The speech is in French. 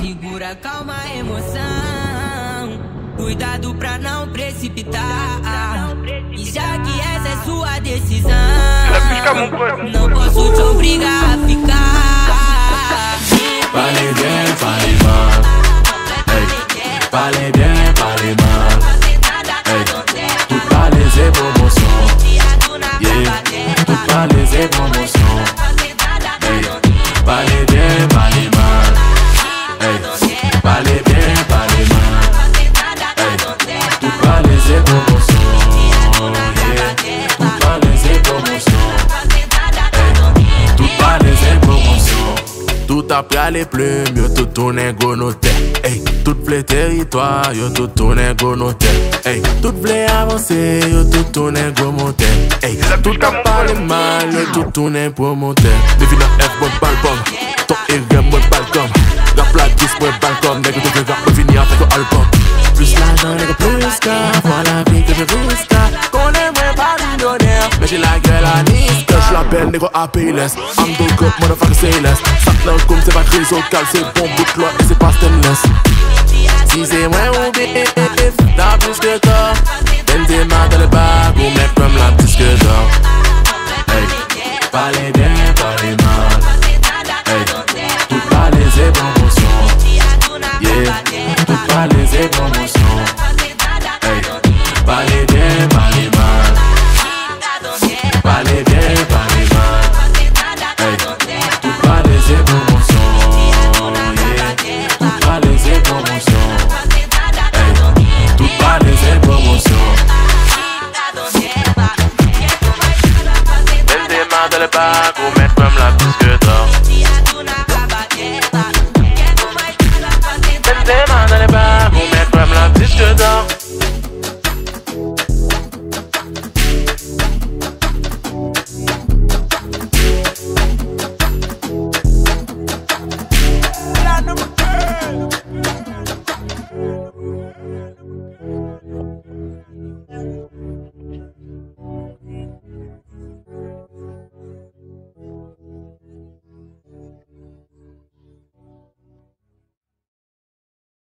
Segura, calma, emoção. Cuidado pra não precipitar. E já que essa é sua decisão, não posso te obrigar a ficar. Parlez bien, parlez mal. Hey. Parlez bien, parlez mal. Hey. Tout parlez c'est promotion. Yeah. Tout parlez c'est promotion. Hey. Parlez bien, parlez mal. Hey. Parlez bien, parlez mal. Hey. Tout parlez c'est promotion. Yeah. Tout parlez c'est promotion. Hey. Tout parlez c'est promotion. Tout après aller plus, yo tout tourne go noter. Hey, tout vle territoire, yo tout tourne go noter. Hey, tout vle avancer, yo tout tourne go monter. Hey, tout a parlé mal, yo tout tourne pour monter. Devine F bon balbum, ton RM bon balcom. Rap la 10 pour balcom, nègre tout le rap fini avec ton album. Plus l'argent, nègre plus qu'à, voilà la vie que je risque. Connais-moi pas millionnaire, mais j'ai la gueule à Niska. Je l'appelle nègre à Payless, I'm the good motherfucker say less. Comme c'est pas chrysocal, c'est bon bout de loi et c'est pas stainless. Si c'est moi ou bif, t'as plus que toi. Benzema dans le bag ou mec